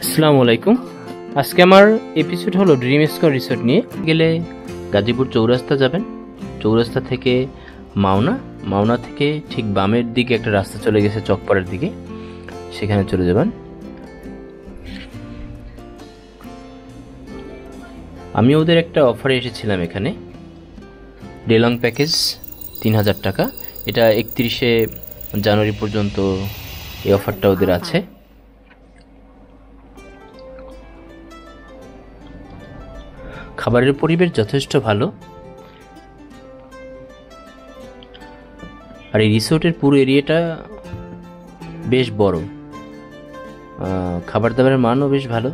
আসসালামু আলাইকুম। আজকে আমার এপিসোড হলো ড্রিম স্কোয়ার রিসোর্ট নিয়ে। গেলে গাজীপুর চৌরাস্তা যাবেন, চৌরাস্তা থেকে মাওনা থেকে ঠিক বামের দিকে একটা রাস্তা চলে গেছে চকপাড়ার দিকে, সেখানে চলে যাবেন। আমি ওদের একটা অফারে এসেছিলাম এখানে, ডে লং প্যাকেজ 3000 টাকা। এটা 31শে জানুয়ারি পর্যন্ত এই অফারটা ওদের আছে। খাবারের পরিবেশ যথেষ্ট ভালো, আর এই রিসোর্টের পুরো এরিয়াটা বেশ বড়। খাবার দাবারের মানও বেশ ভালো।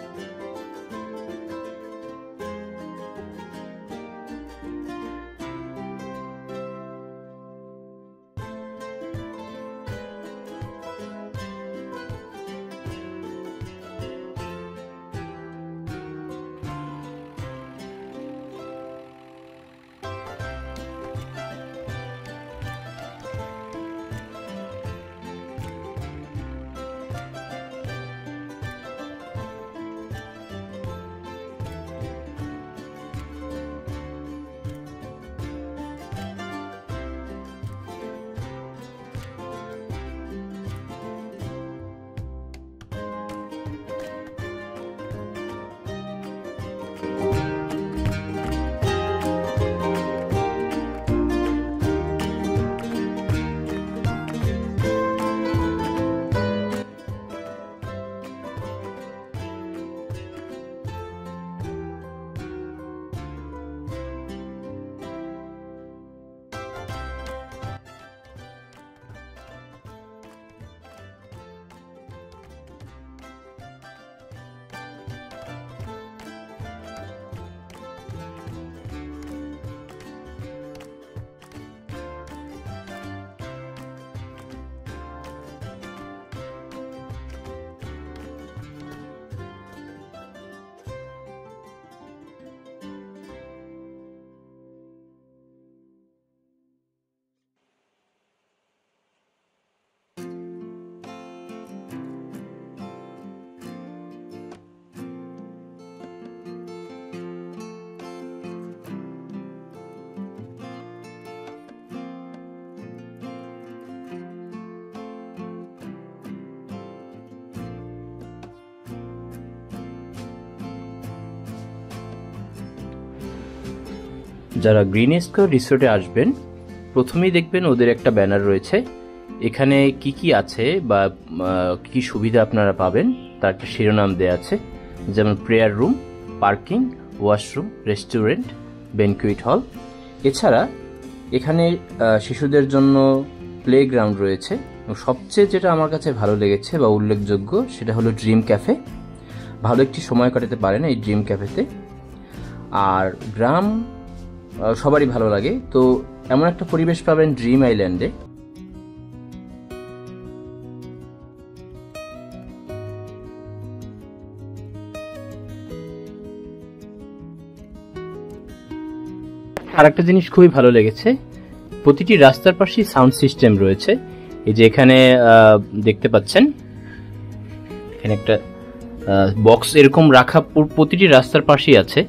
যারা গ্রিন স্কোয়ার রিসোর্টে আসবেন, প্রথমেই দেখবেন ওদের একটা ব্যানার রয়েছে। এখানে কি কি আছে বা কি সুবিধা আপনারা পাবেন তার একটা শিরোনাম দেওয়া আছে, যেমন prayer room, parking, washroom, restaurant, banquet hall. এছাড়া এখানে শিশুদের জন্য প্লেগ্রাউন্ড রয়েছে। সবচেয়ে যেটা আমার কাছে ভালো লেগেছে বা উল্লেখযোগ্য সেটা হলো ড্রিম ক্যাফে। ভালো একটি সময় কাটাতে পারেন এই ড্রিম ক্যাফেতে। আর গ্রাম সবারই ভালো লাগে, তো এমন একটা পরিবেশ পাবেন ড্রিম আইল্যান্ডে। আরেকটা জিনিস খুবই ভালো লেগেছে, প্রতিটি রাস্তার পাশেই সাউন্ড সিস্টেম রয়েছে। এই যে এখানে দেখতে পাচ্ছেন, এখানে একটা বক্স এরকম রাখা প্রতিটি রাস্তার পাশেই আছে।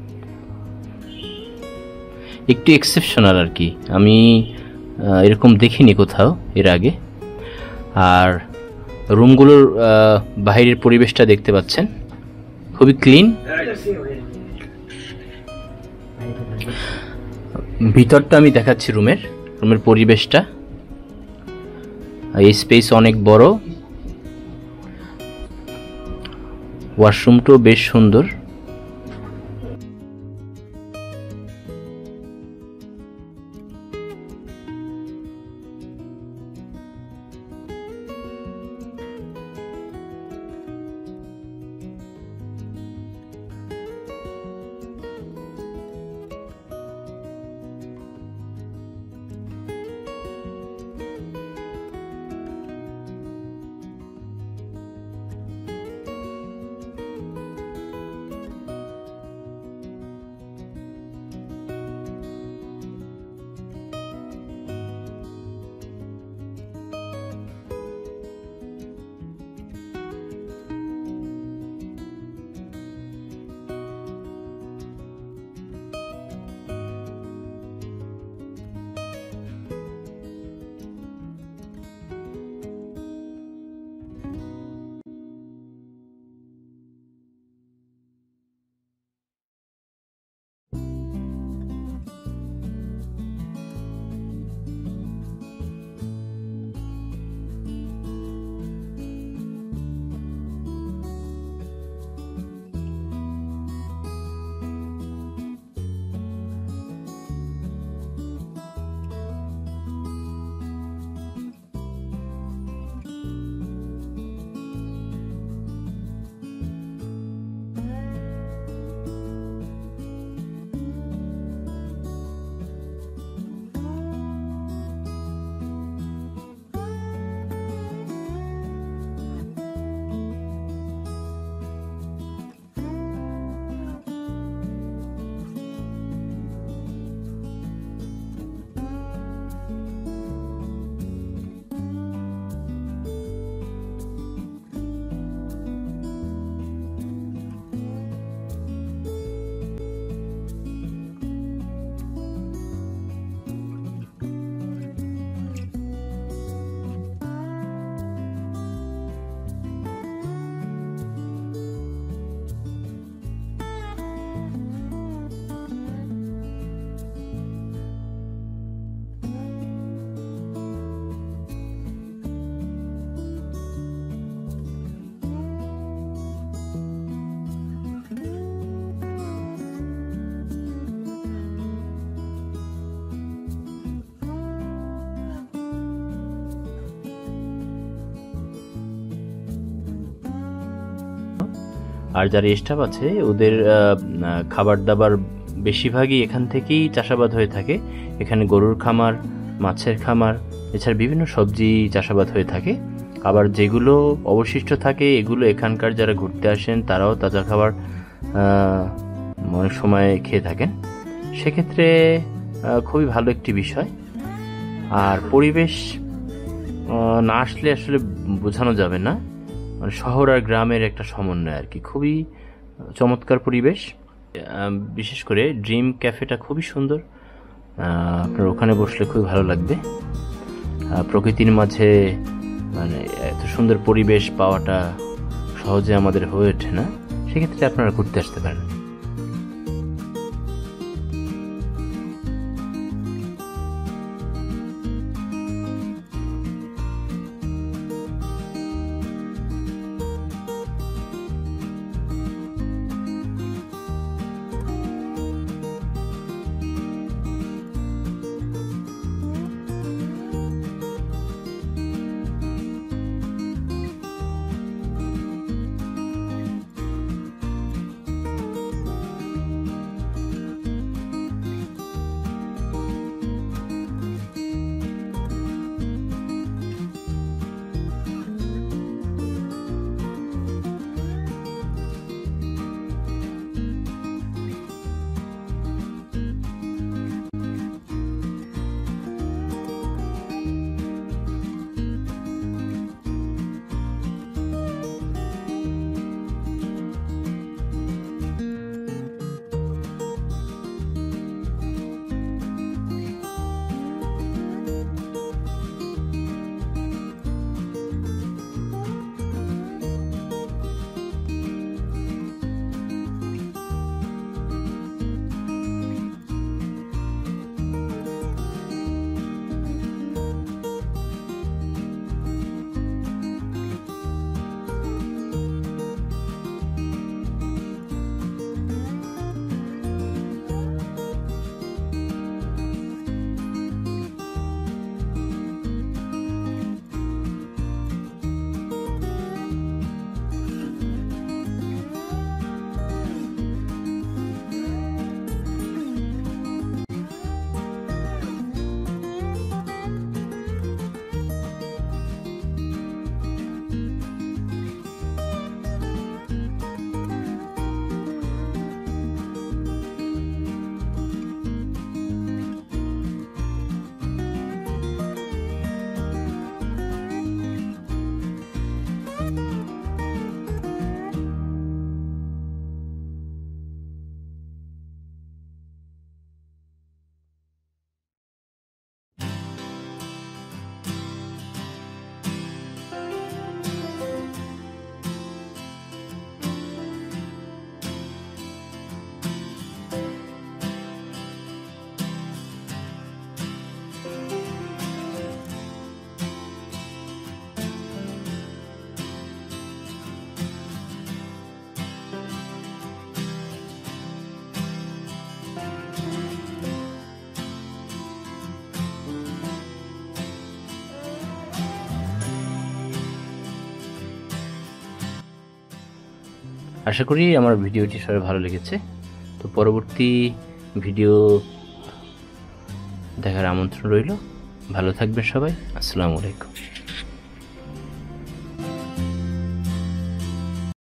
একটু এক্সেপশনাল আর কি, আমি এরকম দেখিনি কোথাও এর আগে। আর রুমগুলোর বাইরের পরিবেশটা দেখতে পাচ্ছেন, খুবই ক্লিন। ভিতরটা আমি দেখাচ্ছি, রুমের পরিবেশটা। এই স্পেস অনেক বড়, ওয়াশরুমটাও বেশ সুন্দর। আর যারা স্টাফ আছে ওদের খাবার দাবার বেশিরভাগই এখান থেকেই চাষাবাদ হয়ে থাকে। এখানে গরুর খামার, মাছের খামার, এছাড়া বিভিন্ন সবজি চাষাবাদ হয়ে থাকে। আবার যেগুলো অবশিষ্ট থাকে এগুলো এখানকার যারা ঘুরতে আসেন তারাও তাজা খাবার অনেক সময় খেয়ে থাকেন। সেক্ষেত্রে খুবই ভালো একটি বিষয়। আর পরিবেশ না আসলে আসলে বোঝানো যাবে না, মানে শহর আর গ্রামের একটা সমন্বয় আর কি। খুবই চমৎকার পরিবেশ। বিশেষ করে ড্রিম ক্যাফেটা খুবই সুন্দর। আপনার ওখানে বসলে খুবই ভালো লাগবে। প্রকৃতির মাঝে মানে এত সুন্দর পরিবেশ পাওয়াটা সহজে আমাদের হয়ে ওঠে না। সেক্ষেত্রে আপনারা ঘুরতে আসতে পারেন। আশা করি আমার ভিডিওটি সবাই ভালো লেগেছে। তো পরবর্তী ভিডিও দেখার আমন্ত্রণ রইল। ভালো থাকবেন সবাই। আসসালামু আলাইকুম।